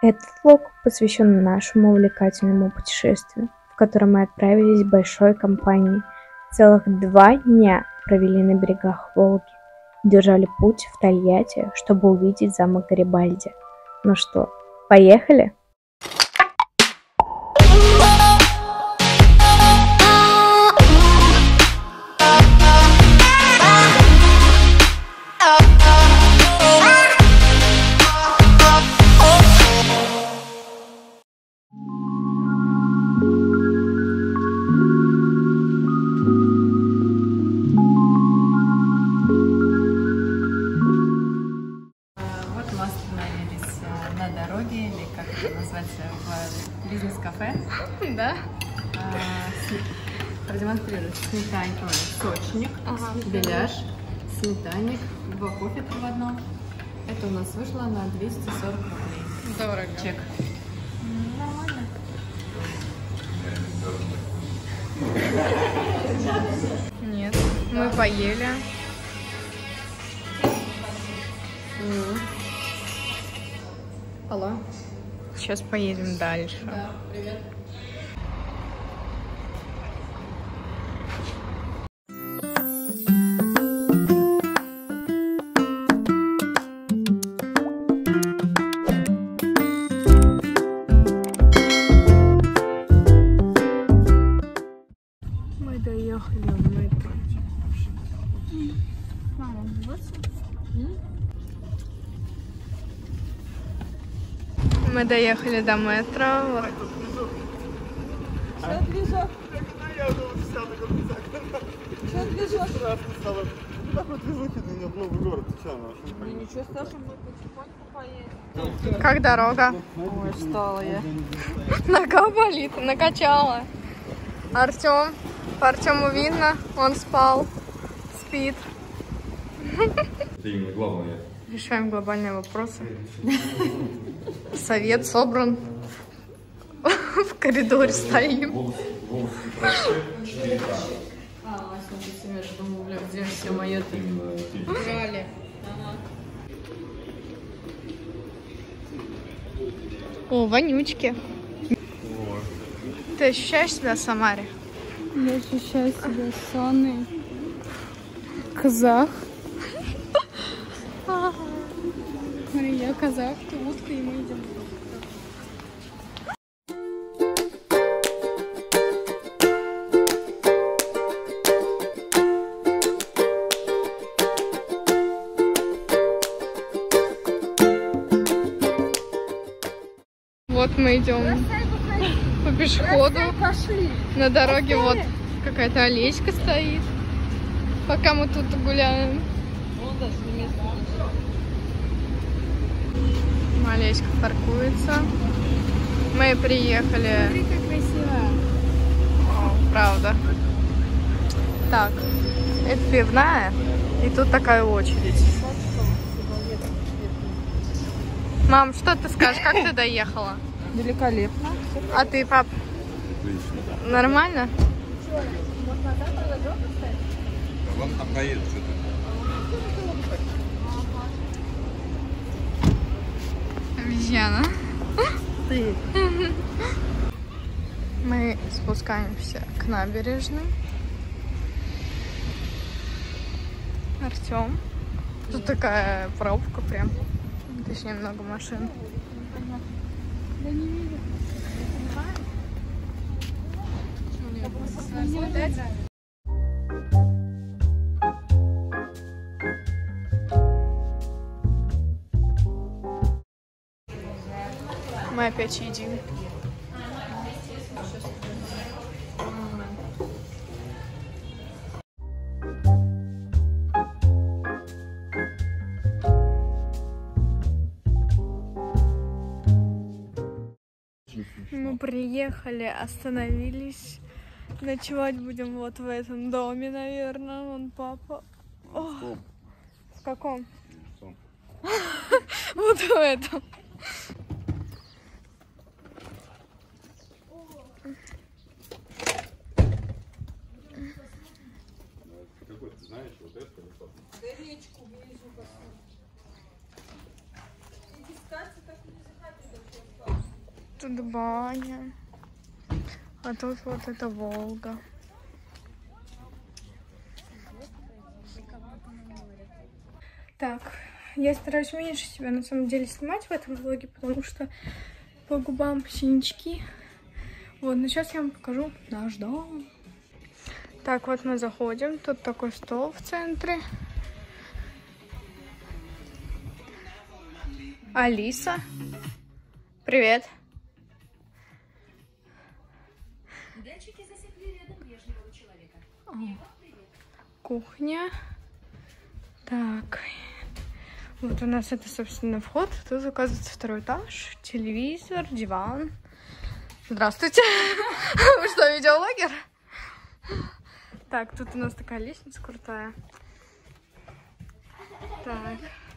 Этот влог посвящен нашему увлекательному путешествию, в котором мы отправились большой компанией. Целых 2 дня провели на берегах Волги. Держали путь в Тольятти, чтобы увидеть замок Гарибальди. Ну что, поехали? Или как это назвать, в бизнес-кафе. Да. Продемонстрировать сметаньку, сочник, беляш, сметанник, 2 кофе в одном. Это у нас вышло на 240 рублей. Дорого. Чек. Нормально. Нет, мы поели. Алло. Сейчас поедем дальше. Да, привет. Мы доехали в метро. Мама, мы доехали до метро. Вот. Что движок? Что движок? Так вот движухи в новый город. Ничего страшного, мы потихоньку поедем. Как дорога? Ой, устала я. Нога болит, накачала. Артем. По Артему видно, он спал, спит. Это именно главное. Решаем глобальные вопросы. Совет собран. В коридоре стоим. Я думаю, бля, где все мои Брали. О, вонючки. Ты ощущаешь себя в Самаре? Я ощущаю себя сонной. Казах. Смотри, я казах, ты утка, и мы идем. Вот мы идем по пешеходу. На дороге вот какая-то аллейка стоит. Пока мы тут гуляем. Аллейка паркуется. Мы приехали. Смотри, как красиво. О, правда. Так, это пивная. И тут такая очередь. Мам, что ты скажешь? Как ты доехала? Великолепно. А ты, пап? Отлично. Нормально? Вон там поедет что-то. Обезьяна. Ты. Мы спускаемся к набережной. Артем. Тут такая пробка прям. Точнее, много машин. Да не видно. Мы опять едим. Мы приехали, остановились. Ночевать будем вот в этом доме, наверное. Вон папа. О, в каком? Вот в этом. Какой ты знаешь, вот это или что? Да речку внизу посмотри. И искать так не захотели. Тут баня. А тут вот эта Волга. Так, я стараюсь меньше себя на самом деле снимать в этом влоге, потому что по губам синячки. Вот, но сейчас я вам покажу наш дом. Так, вот мы заходим. Тут такой стол в центре. Алиса. Привет. Кухня. Так. Вот у нас это, собственно, вход. Тут, оказывается, второй этаж. Телевизор, диван. Здравствуйте. Вы что, видеоблогер? Так, тут у нас такая лестница крутая. Так.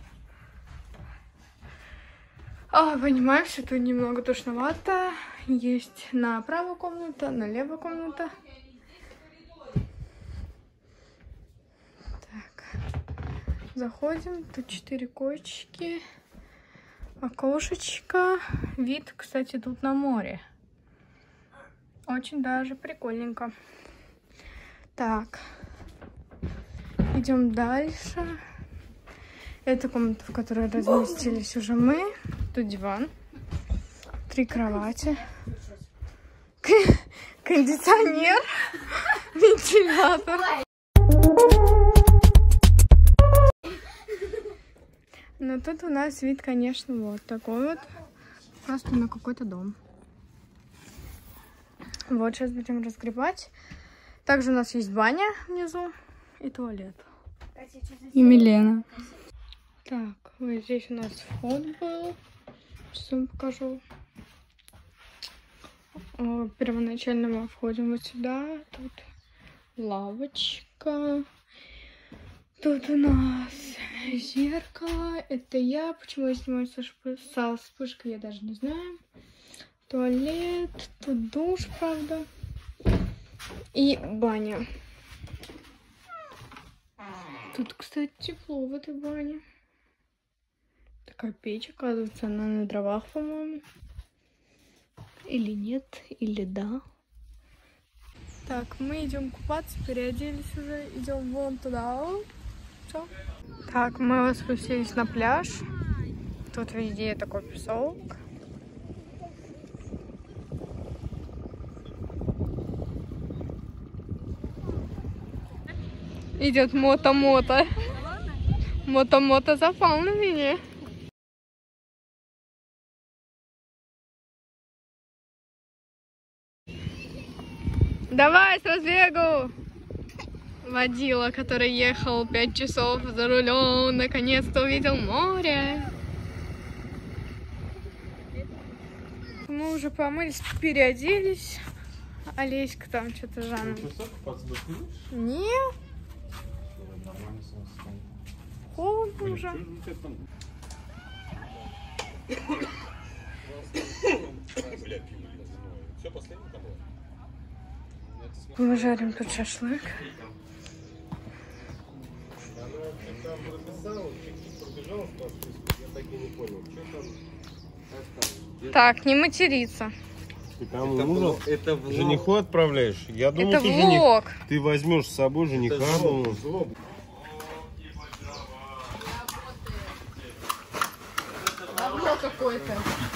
Понимаю, что тут немного тошновато. Есть направо комната, налево комната. Так. Заходим. Тут 4 коечки. Окошечко. Вид, кстати, тут на море. Очень даже прикольненько. Так. Идем дальше. Это комната, в которой разместились уже мы. Тут диван. 3 кровати. Кондиционер. Вентилятор. Но тут у нас вид, конечно, вот такой вот. Просто на какой-то дом. Вот, сейчас будем разгребать. Также у нас есть баня внизу и туалет. И Милена. Так, вот здесь у нас вход был. Сейчас вам покажу. Первоначально мы входим вот сюда. Тут лавочка. Тут у нас зеркало. Это я. Почему я снимаю со вспышкой, я даже не знаю. Туалет. Тут душ, правда. И баня. Тут, кстати, тепло в этой бане. Такая печь, оказывается, она на дровах, по-моему. Или нет, или да. Так, мы идем купаться, переоделись уже, идем вон туда. Все. Так, мы спустились на пляж. Тут везде такой песок. Идет мото-мото. Мото-мото запал на меня. Давай с разбегу! Водила, который ехал 5 часов за рулем, наконец-то увидел море. Мы уже помылись, переоделись. Олеська там что-то заново. Нет. Холодно уже. Мы жарим тут шашлык. Так, не материться. Ты кому нужен? Это влог. Жениху отправляешь? Я думал, это влог. Ты возьмешь с собой жениха. Давно какой-то.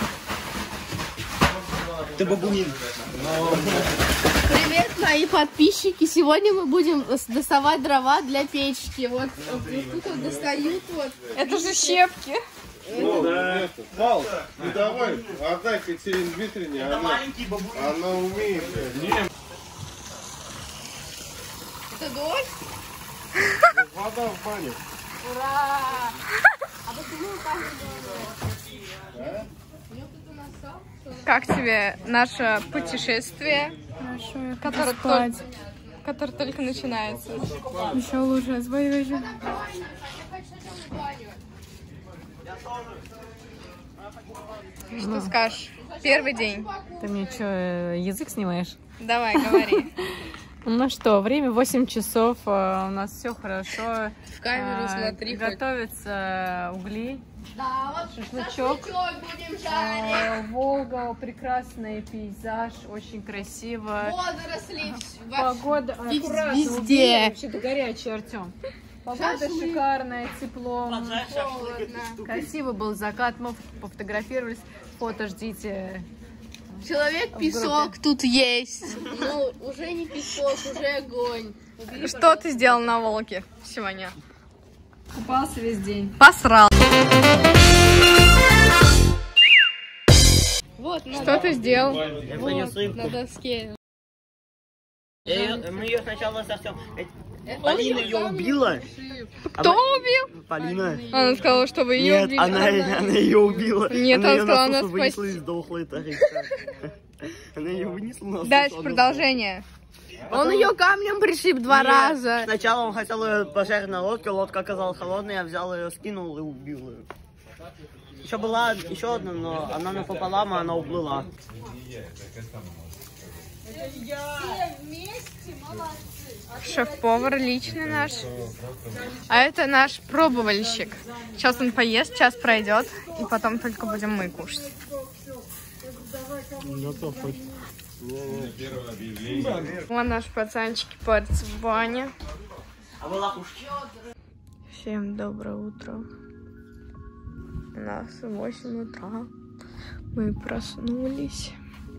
Ты бабуин. Привет, мои подписчики! Сегодня мы будем доставать дрова для печки. Вот тут вот достают вот. Это же щепки. Пал, ну давай, отдай Катерине Дмитриевне, она умеет. Это дождь? Вода в бане. Ура! А почему там не Как тебе наше путешествие, которое только начинается? Еще лучше. Что скажешь? Первый день. Ты мне что, язык снимаешь? Давай, говори. Ну что, время 8 часов, у нас все хорошо. В камеру смотри. Готовятся угли Да, вот Шашлычок. будем жарить. Волга, прекрасный пейзаж, очень красиво. Водоросли. Погода аккуратно. Везде. Вообще-то горячий, Артем. Погода шикарная, тепло. Красиво был закат, мы пофотографировались. Фото ждите. Человек-песок тут есть. Ну, уже не песок, уже огонь. Что ты сделал на Волге сегодня? Купался весь день. Посрал. Вот, Что ты сделал? на доске. Мы ее сначала с Артем. Полина ее убила. Кто убил? Полина. Она сказала, что вы ее Нет, убили. она ее убила. Нет, она сказала, она вынесла и спасти. сдохла, это Она ее вынесла на Дальше продолжение. Он ее камнем пришиб 2 раза. Сначала он хотел ее пожарить на лодке, лодка оказалась холодной, я взял ее, скинул и убил ее. Еще была еще одна, но она напополам, и она уплыла. Шеф-повар личный наш. А это наш пробовальщик. Сейчас он поест, час пройдет, и потом только будем мы кушать. Вон наши пацанчики парятся в бане. Всем доброе утро. У нас 8 утра. Мы проснулись.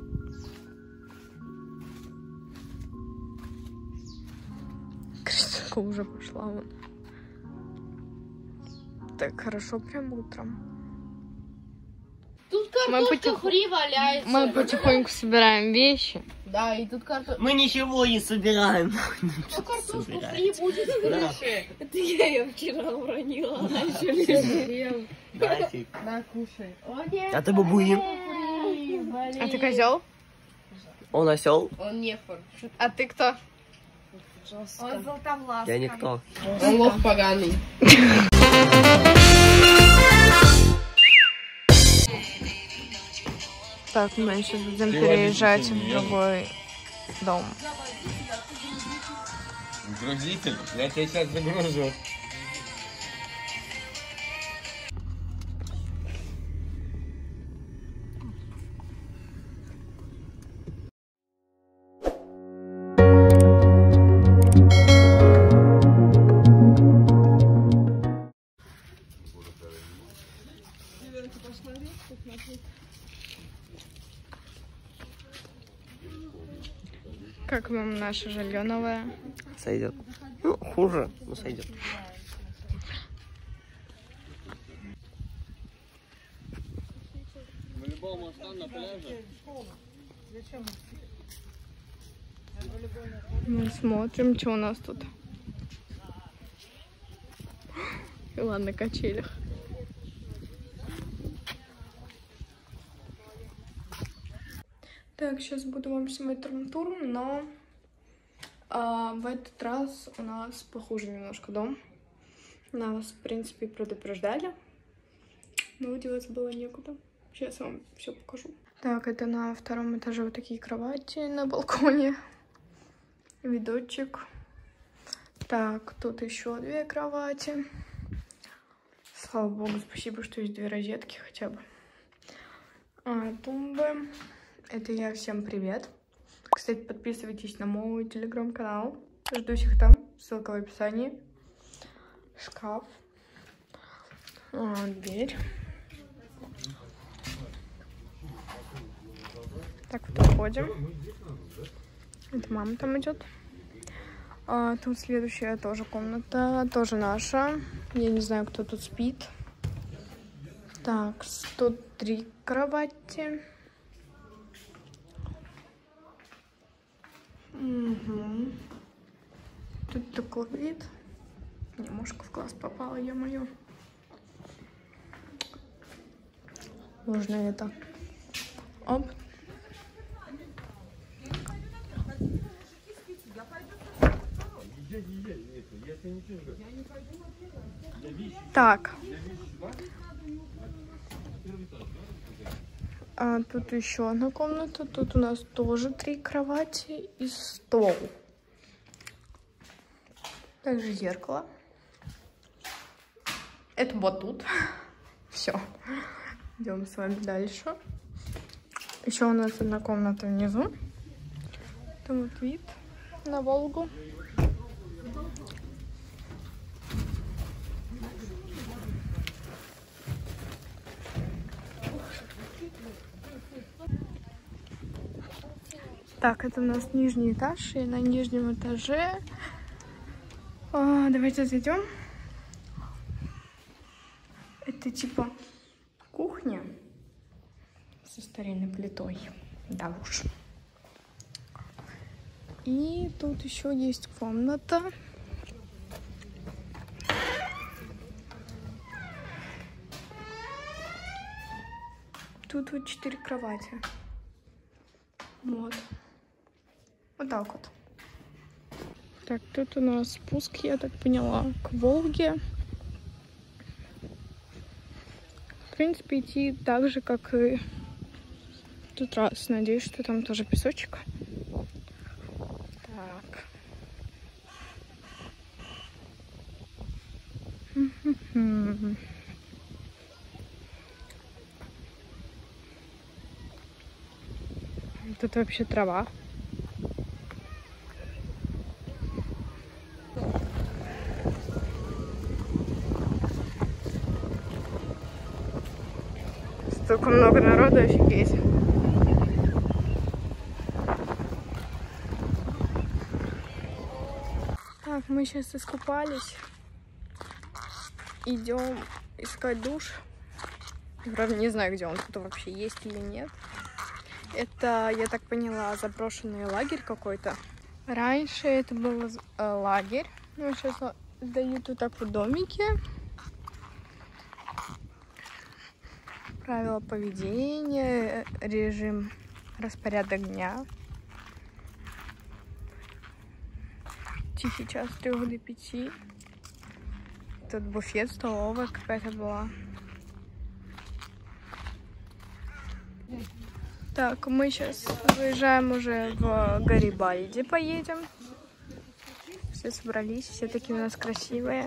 Кристинка уже пошла вон. Так хорошо прям утром. Тут Мы картошка фри валяется. Мы потихоньку собираем вещи. Да, и тут картошка. Мы ничего не собираем. Ну, картошка фри будет в крыше. Это я ее вчера уронила, она еще лежит. Да, кушай. а ты бабуин? А ты козел? Он осел? Он нефор. А ты кто? Он золотовласый. Я никто. Он лох поганый. Так, мы сейчас будем переезжать в другой дом. Грузитель? Я тебя сейчас загружу. Как вам наше жилье новое? Сойдет. Ну, хуже, но сойдет. Мы смотрим, что у нас тут. Ладно, на качелях. Так, сейчас буду вам снимать рум-тур, но в этот раз у нас похуже немножко дом. Нас, в принципе, предупреждали, но деваться было некуда. Сейчас я вам все покажу. Так, это на 2-м этаже вот такие кровати на балконе. Видочек. Так, тут еще 2 кровати. Слава богу, спасибо, что есть 2 розетки хотя бы. Тумбы. Это я, всем привет. Кстати, подписывайтесь на мой телеграм-канал. Жду всех там. Ссылка в описании. Шкаф. Дверь. Так вот уходим. Это мама там идет. Тут следующая тоже комната. Тоже наша. Я не знаю, кто тут спит. Так, тут 3 кровати. Угу. Тут такой вид. Мне мушка в глаз попала, ё-моё. Можно это. Оп. Так. Тут еще одна комната. Тут у нас тоже 3 кровати и стол. Также зеркало. Это батут. Все. Идем с вами дальше. Еще у нас одна комната внизу. Там вот вид на Волгу. Так, это у нас нижний этаж, и на нижнем этаже давайте зайдем. Это типа кухня со старинной плитой. Да уж. И тут еще есть комната. Тут вот 4 кровати. Вот. Вот так вот. Так, тут у нас спуск, я так поняла, к Волге. В принципе, идти так же, как и в тот раз. Надеюсь, что там тоже песочек. Так. Тут вообще трава. Столько много народу, офигеть. Так, мы сейчас искупались. Идем искать душ. Правда, не знаю, где он тут вообще есть или нет. Это, я так поняла, заброшенный лагерь какой-то. Раньше это был лагерь. Ну, сейчас сдают вот так вот домики. Правила поведения, режим, распорядок дня. Тихий час с 3 до 5. Тут буфет, столовая какая-то была. Так, мы сейчас выезжаем уже в Гарибальди, поедем. Все собрались, все такие у нас красивые.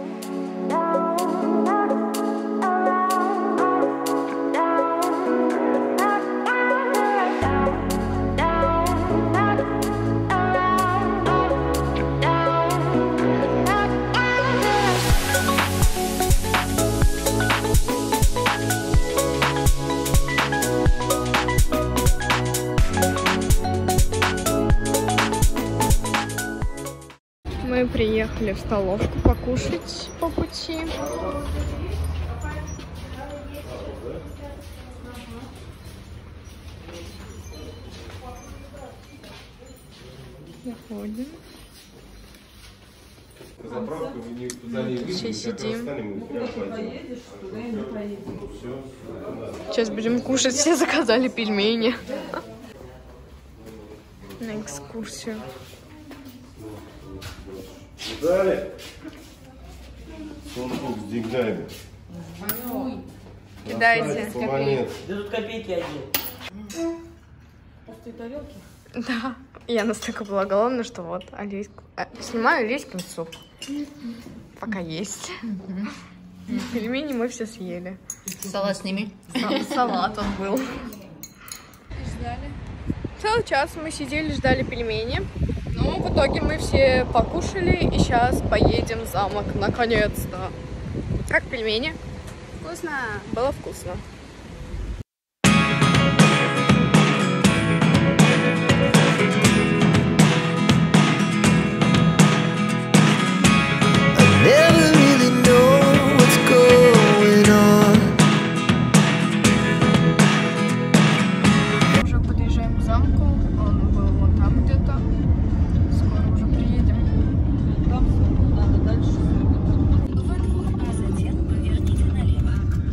Мы приехали в столовку покушать по пути. Заходим. Все сидим. Сейчас будем кушать. Все заказали пельмени на экскурсию. Дали? Сундук с деньгами. Кидайте. Да тут копейки одни. Пустые тарелки? Да. Я настолько была голодна, что вот снимаю лейским суп. Пока есть. Пельмени мы все съели. Салат сними. Салат он был. Целый час мы сидели, ждали пельмени. Но в итоге мы все покушали и сейчас поедем в замок. Наконец-то. Как пельмени? Вкусно. Было вкусно. Уже подъезжаем к замку. Он был вот там где-то. Скоро уже приедем. Там надо дальше. А затем поверните налево.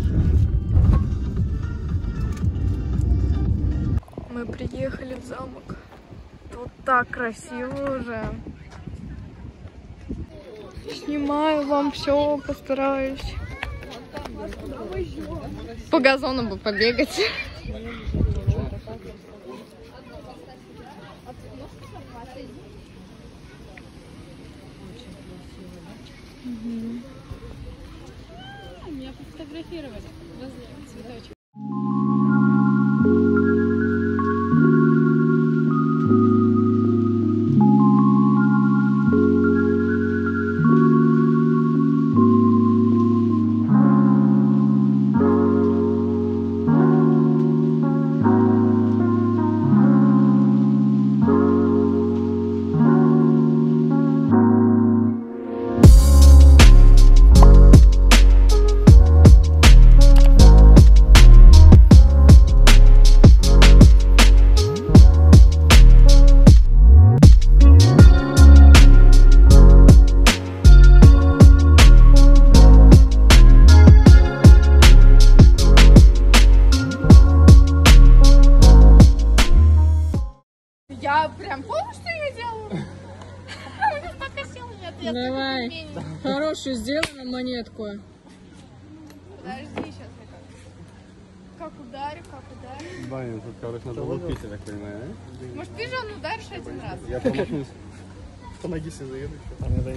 Мы приехали в замок. Тут так красиво уже. Снимаю вам все, постараюсь. По газону бы побегать. сфотографировали возле цветочек. Я прям помню, что я делаю. Давай. Хорошую сделай нам монетку. Подожди, сейчас я как ударю, Баня, тут, короче, надо лупить, я так понимаю, Может, ты же он ударишь один раз? Я помогусь. Помоги себе заеду. Там надо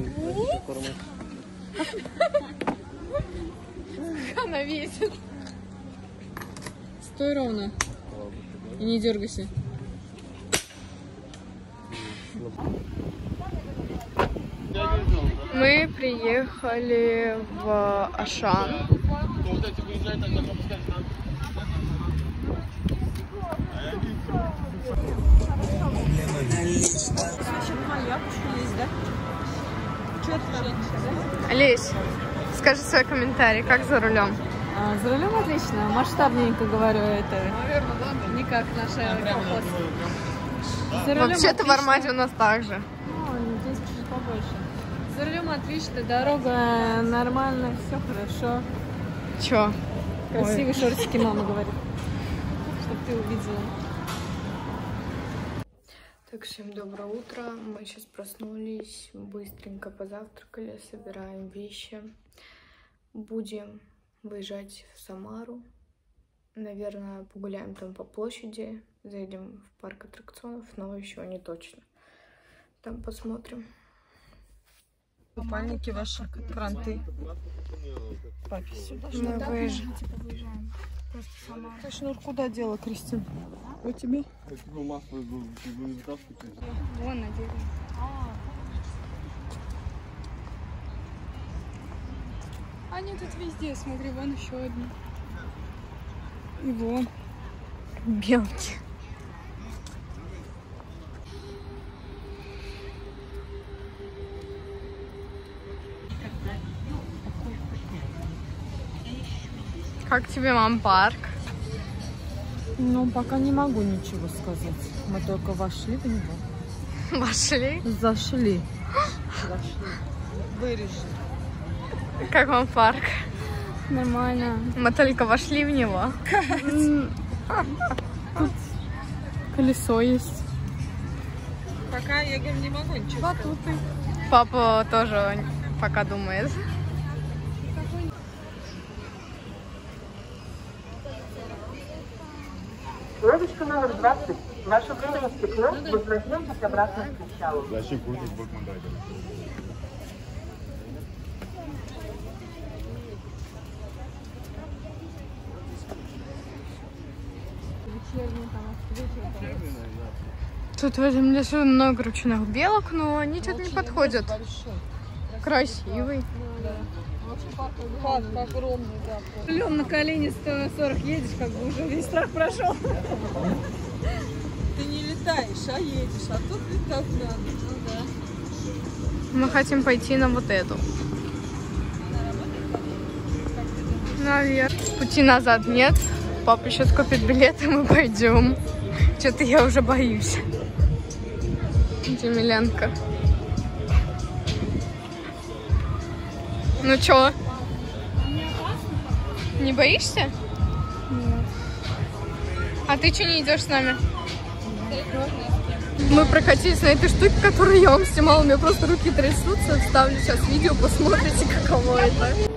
Она весит. Стой ровно. И не дергайся. Мы приехали в Ашан. Олесь, скажи свой комментарий, как за рулем? За рулем отлично. Масштабненько говорю это. Не как наша колхоз. Вообще-то в Армаде у нас так же. Здесь чуть побольше. За рулем отлично, дорога нормально, все хорошо. Чё? Красивые шортики, мама говорит. Чтоб ты увидела. Так, всем доброе утро. Мы сейчас проснулись, быстренько позавтракали, собираем вещи. Будем выезжать в Самару. Наверное, погуляем там по площади, заедем в парк аттракционов, но еще не точно. Там посмотрим. Купальники ваши, кранты. Папе сюда. Мы выезжаем. Ты шнур куда дела, Кристин? У тебя? Я тебе масло не вытаскиваю. Вон, надеюсь. Они тут везде, смотри, вон еще одни. И вон. Белки. Как тебе, мам, парк? Ну, пока не могу ничего сказать. Мы только вошли в него. Вошли? Зашли. Вырежи. Как вам парк? Нормально. Мы только вошли в него. Тут колесо есть. Пока я говорю, не могу ничего. Батуты. Папа тоже пока думает. Лодочка номер 20. Ваше время истекло. Возвращайтесь обратно к причалу. Зачем крутить бакмандайдер? Тут в этом лесу много ручных белок, но они что-то не подходят. Красивый. Парк огромный, да. Лём на колени 140 едешь, как бы уже весь страх прошел. Ты не летаешь, а едешь, а тут летать надо. Ну да. Мы хотим пойти на вот эту. Наверх. Пути назад нет. Папа сейчас купит билет, и мы пойдем. Что-то я уже боюсь. Демеленко. Ну чё? Не боишься? Нет. А ты что не идешь с нами? Мы прокатились на этой штуке, которую я вам снимала. У меня просто руки трясутся. Вставлю сейчас видео, посмотрите, каково это.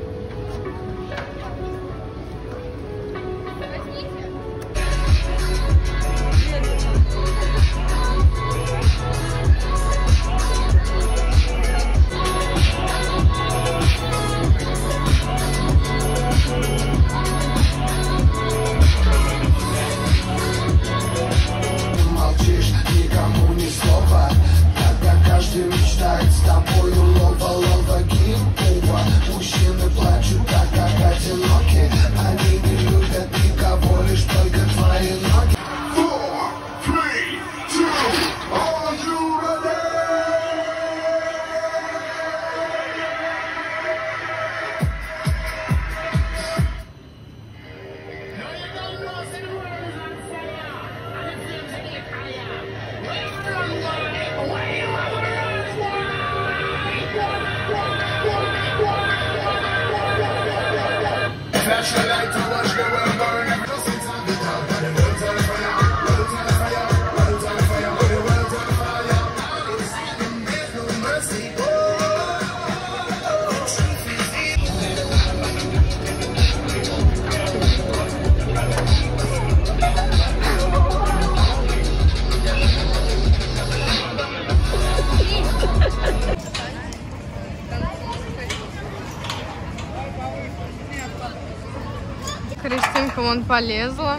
вон полезла.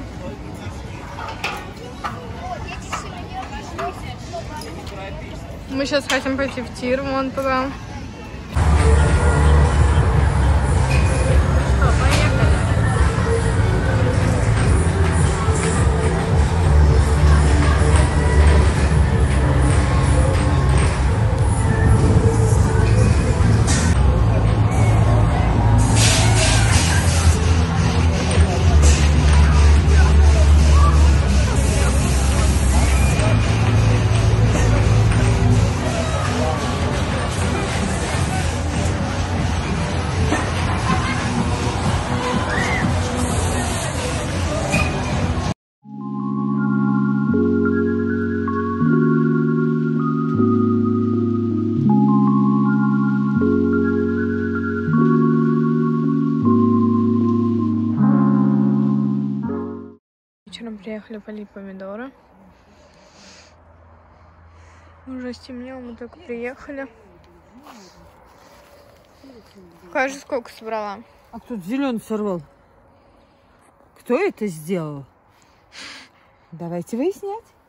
Мы сейчас хотим пойти в тир, вон туда. Вечером приехали полить помидоры. Уже стемнело, мы только приехали. Покажи, сколько собрала. А кто зеленый сорвал? Кто это сделал? Давайте выяснять.